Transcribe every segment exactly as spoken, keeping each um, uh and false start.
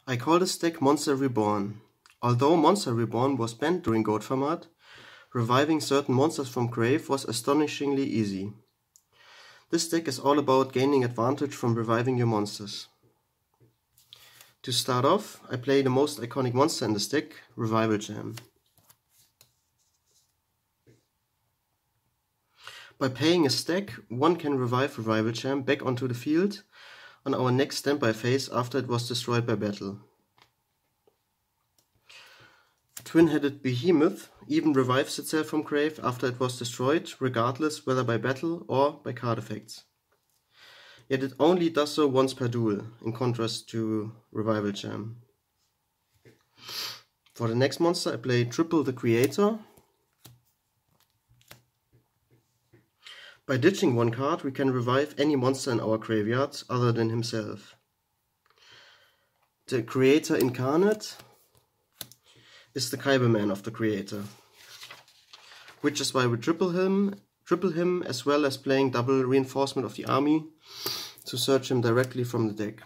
I call this deck Monster Reborn. Although Monster Reborn was banned during Goat format, reviving certain monsters from grave was astonishingly easy. This deck is all about gaining advantage from reviving your monsters. To start off, I play the most iconic monster in this deck, Revival Gem. By paying a stack, one can revive Revival Gem back onto the field on our next standby phase after it was destroyed by battle. Twin-headed Behemoth even revives itself from grave after it was destroyed, regardless whether by battle or by card effects. Yet it only does so once per duel, in contrast to Revival Gem. For the next monster I play Triple the Creator. By ditching one card, we can revive any monster in our graveyard other than himself. The Creator Incarnate is the Cyberman of the Creator, which is why we triple him, triple him as well as playing double Reinforcement of the Army to search him directly from the deck.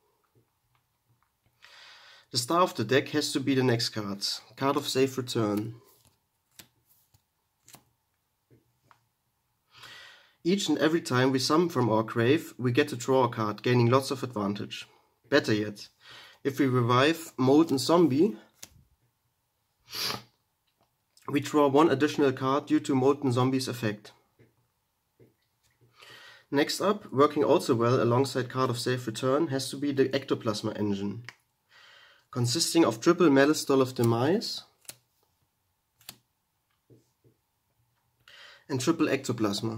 The star of the deck has to be the next card, Card of Safe Return. Each and every time we summon from our grave, we get to draw a card, gaining lots of advantage. Better yet, if we revive Molten Zombie, we draw one additional card due to Molten Zombie's effect. Next up, working also well alongside Card of Safe Return, has to be the Ectoplasma engine, consisting of triple Malice Doll of Demise and triple Ectoplasma.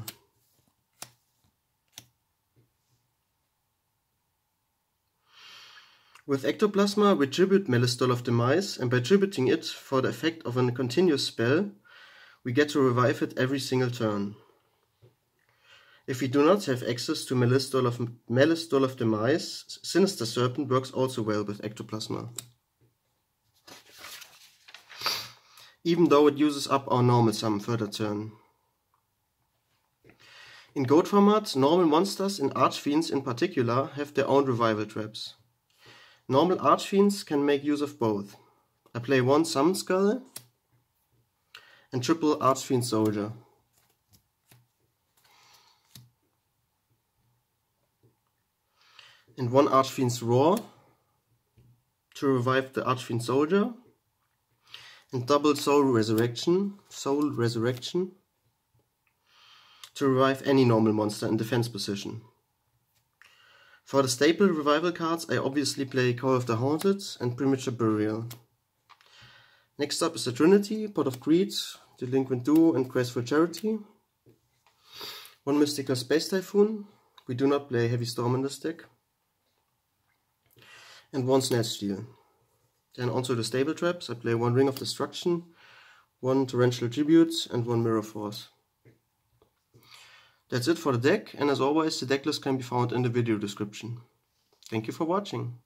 With Ectoplasma, we tribute Malice Doll of Demise, and by tributing it for the effect of a continuous spell, we get to revive it every single turn. If we do not have access to Malice Doll of, Malice Doll of Demise, Sinister Serpent works also well with Ectoplasma, even though it uses up our normal summon further turn. In Goat format, normal monsters and Archfiends in particular have their own revival traps. Normal Archfiends can make use of both. I play one Summon Skull and triple Archfiend Soldier. And one Archfiend's Roar to revive the Archfiend Soldier. And double Soul Resurrection, Soul Resurrection to revive any normal monster in defense position. For the staple revival cards, I obviously play Call of the Haunted and Premature Burial. Next up is the Trinity, Pot of Greed, Delinquent Duo and Graceful Charity. One Mystical Space Typhoon, we do not play Heavy Storm in this deck. And one Snatch Steal. Then onto the stable traps, I play one Ring of Destruction, one Torrential Tribute and one Mirror Force. That's it for the deck, and as always, the deck list can be found in the video description. Thank you for watching.